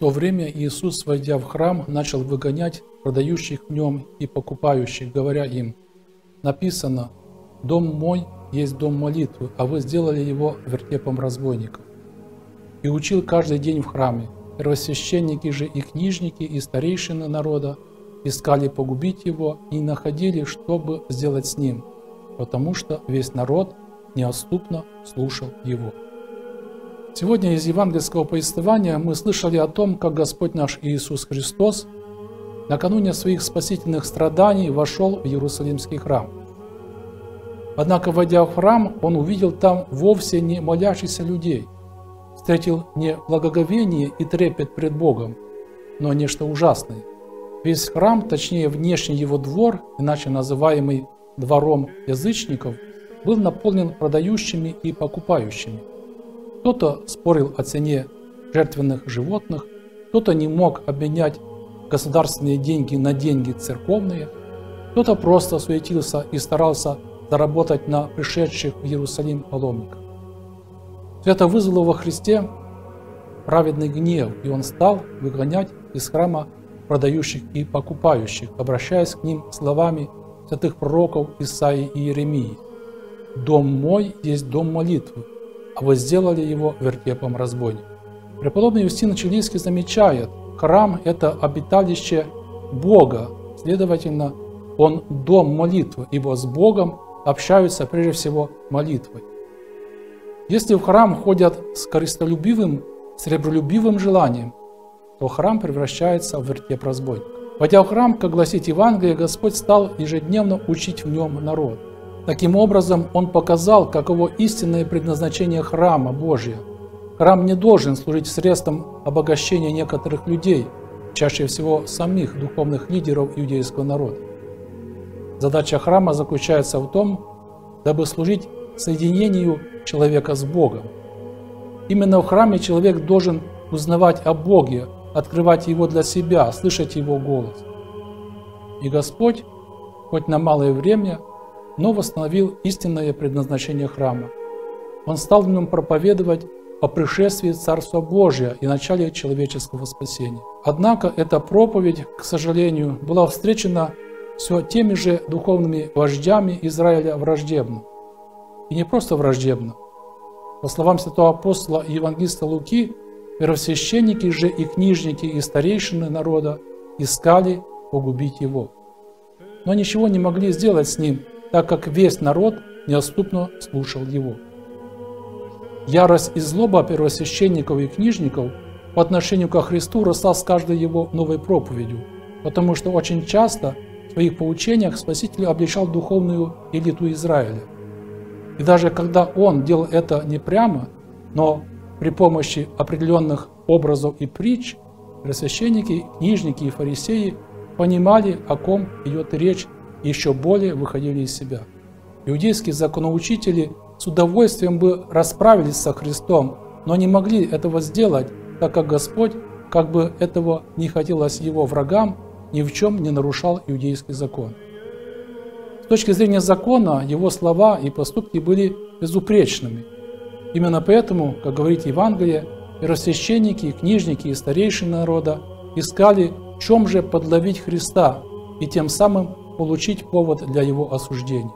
то время Иисус, войдя в храм, начал выгонять продающих в нем и покупающих, говоря им: «Написано: дом мой есть дом молитвы, а вы сделали его вертепом разбойников». И учил каждый день в храме. Первосвященники же и книжники, и старейшины народа искали погубить его и не находили, чтобы сделать с ним, потому что весь народ неотступно слушал его. Сегодня из евангельского повествования мы слышали о том, как Господь наш Иисус Христос накануне своих спасительных страданий вошел в Иерусалимский храм. Однако, войдя в храм, Он увидел там вовсе не молящихся людей, встретил не благоговение и трепет пред Богом, но нечто ужасное. Весь храм, точнее внешний его двор, иначе называемый двором язычников, был наполнен продающими и покупающими. Кто-то спорил о цене жертвенных животных, кто-то не мог обменять государственные деньги на деньги церковные, кто-то просто суетился и старался заработать на пришедших в Иерусалим паломниках. Все это вызвало во Христе праведный гнев, и Он стал выгонять из храма продающих и покупающих, обращаясь к ним словами святых пророков Исаии и Иеремии: «Дом мой есть дом молитвы, а вы сделали его вертепом разбойников». Преподобный Юстин Чилийский замечает: храм – это обиталище Бога, следовательно, он дом молитвы, ибо с Богом общаются прежде всего молитвой. Если в храм ходят с корыстолюбивым, сребролюбивым желанием, то храм превращается в вертеп разбойников. Войдя в храм, как гласит Евангелие, Господь стал ежедневно учить в нем народ. Таким образом, Он показал, каково истинное предназначение храма Божия. Храм не должен служить средством обогащения некоторых людей, чаще всего самих духовных лидеров иудейского народа. Задача храма заключается в том, дабы служить соединению человека с Богом. Именно в храме человек должен узнавать о Боге, открывать Его для себя, слышать Его голос. И Господь, хоть на малое время, но восстановил истинное предназначение храма. Он стал в нем проповедовать о пришествии Царства Божия и начале человеческого спасения. Однако эта проповедь, к сожалению, была встречена все теми же духовными вождями Израиля враждебно. И не просто враждебно. По словам святого апостола и евангелиста Луки, первосвященники же и книжники и старейшины народа искали погубить его. Но ничего не могли сделать с ним, так как весь народ неотступно слушал его. Ярость и злоба первосвященников и книжников по отношению ко Христу росла с каждой его новой проповедью, потому что очень часто в своих поучениях Спаситель обличал духовную элиту Израиля. И даже когда он делал это не прямо, но при помощи определенных образов и притч, первосвященники, книжники и фарисеи понимали, о ком идет речь, и еще более выходили из себя. Иудейские законоучители с удовольствием бы расправились со Христом, но не могли этого сделать, так как Господь, как бы этого не хотелось его врагам, ни в чем не нарушал иудейский закон. С точки зрения закона, его слова и поступки были безупречными. Именно поэтому, как говорит Евангелие, первосвященники, книжники и старейшины народа искали, в чем же подловить Христа и тем самым получить повод для его осуждения.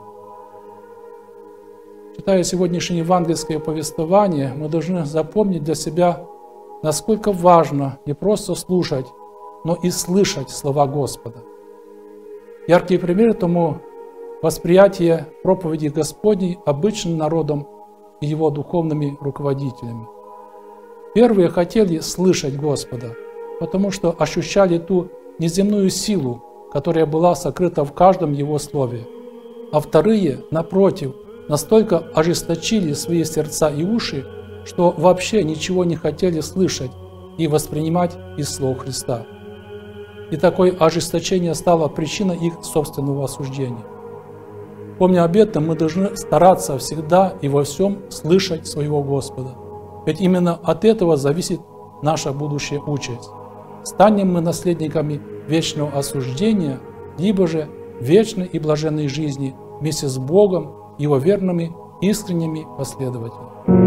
Читая сегодняшнее евангельское повествование, мы должны запомнить для себя, насколько важно не просто слушать, но и слышать слова Господа. Яркий пример тому восприятие проповеди Господней обычным народом и его духовными руководителями. Первые хотели слышать Господа, потому что ощущали ту неземную силу, которая была сокрыта в каждом его слове. А вторые, напротив, настолько ожесточили свои сердца и уши, что вообще ничего не хотели слышать и воспринимать из слов Христа. И такое ожесточение стало причиной их собственного осуждения. Помня об этом, мы должны стараться всегда и во всем слышать своего Господа. Ведь именно от этого зависит наша будущая участь. Станем мы наследниками вечного осуждения, либо же вечной и блаженной жизни вместе с Богом и Его верными, искренними последователями.